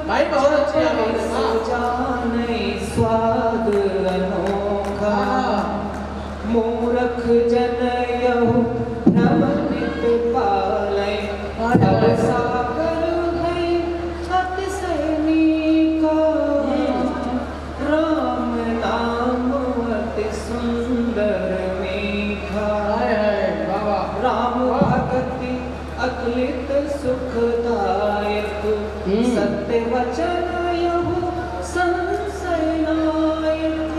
भाई बहुत अच्छी आवाज है। जाने स्वाद अनोखा मूर्ख जन यहु भ्रम नित पाले अब सागर है अतिशय मीठा राम नाम अति सुंदर मीठा राम भगति अतुलित सुखदायक सत्य वचन यहु संशय नायक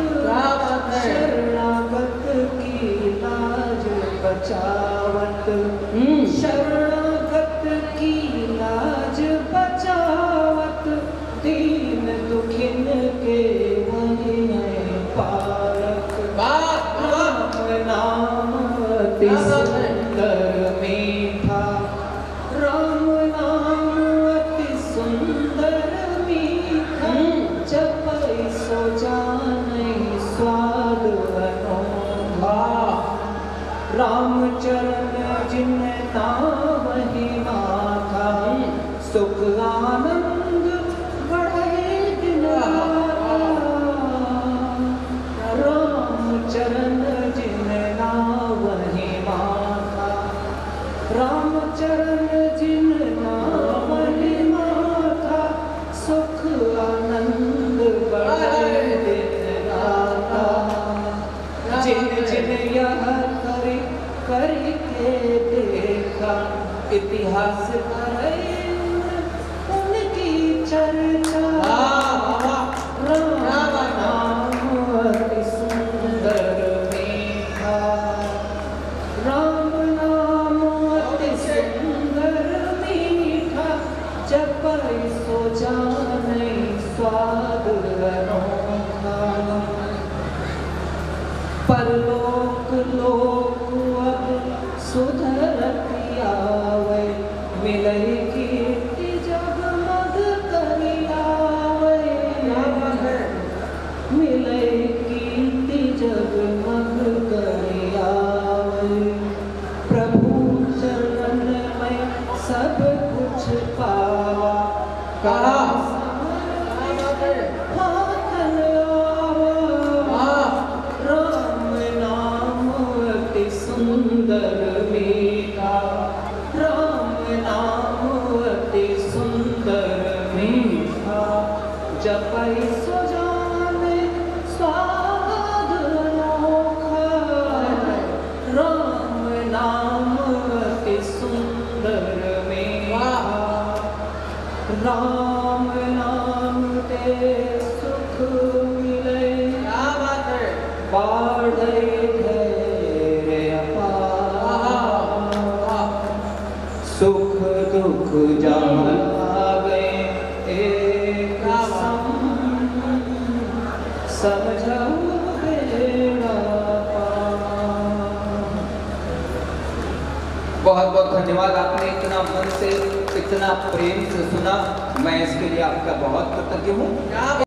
शरणागत की लाज बचावत शरणागत की लाज बचावत दीन दुखिन के वही पालक राम नाम अति सुंदर मीठा राम नाम अति सुंदर मीठा जपै सो जानै स्वाद अनोखा राम चरण जिन नावहि माथा सुख आनंद बढ़ै दिन राम चरण जिन नावहि माथा राम चरण जिन नावहि माथा सुख आनंद बढ़ै दिन राता जिन जिन यह करके देखा इतिहास करे उनकी चर्चा राम नाम अति सुंदर मीठा राम नाम अति सुंदर मीठा जपै सो जानै स्वाद अनोखा परलोक लोक अब सुधरत आवे मिलै कीर्ति जगमग करि आवे मिलै कीर्ति जगमग करि आवे प्रभु चरण में सब कुछ पावा कहा सुंदर मीठा राम नाम अति सुंदर मीठा जपै सो जानै स्वाद अनोखा राम नाम अति सुंदर मीठा राम नाम ते सुख मिलै बाढ़ै सुख दुख जहाँ आवे एक समझाओ बेड़ा बहुत बहुत धन्यवाद। आपने इतना मन से इतना प्रेम से सुना, मैं इसके लिए आपका बहुत कृतज्ञ हूँ।